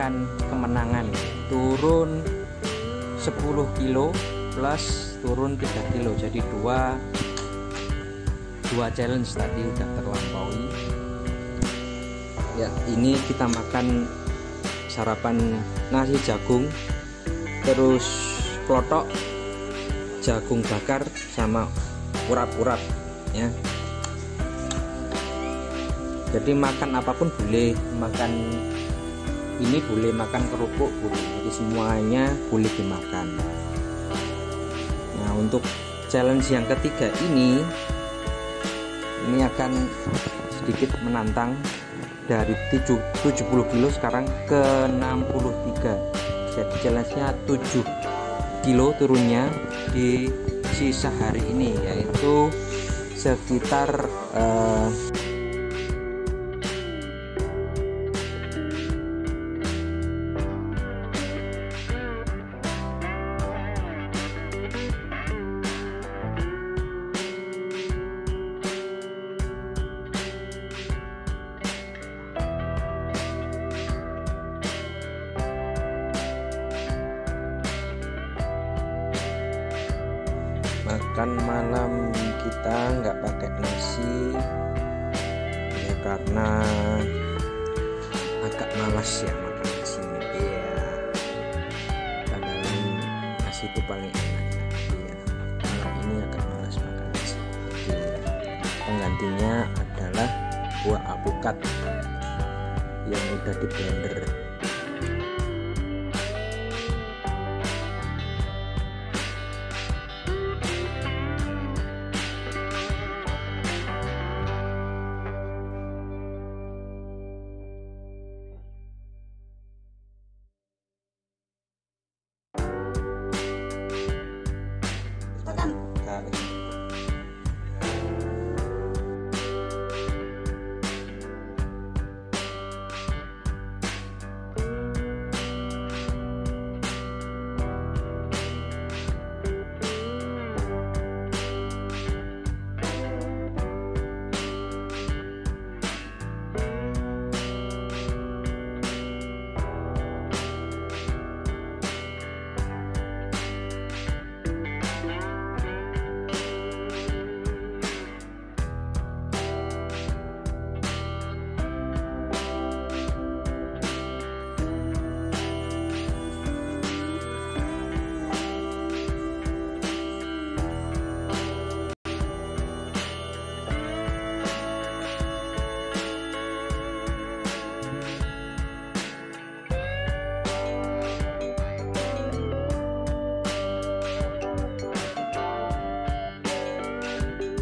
merayakan kemenangan, turun 10 kilo plus turun 3 kilo, jadi dua challenge tadi udah terlampaui ya. Ini kita makan sarapan nasi jagung, terus klotok, jagung bakar sama urap-urap ya. Jadi makan apapun boleh, makan ini boleh, makan kerupuk boleh, jadi semuanya boleh dimakan. Nah, untuk challenge yang ketiga ini akan sedikit menantang, dari 70 kilo sekarang ke 63. Jadi challenge-nya 7 kilo turunnya di sisa hari ini, yaitu sekitar makan malam kita nggak pakai nasi ya, karena agak malas ya makan nasi ya. Padahal nasi itu paling enak ya. Malam ini agak malas makan nasi. Jadi, penggantinya adalah buah alpukat yang udah di blender.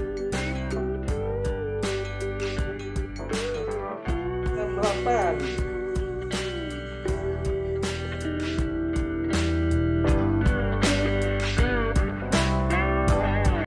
Jam 8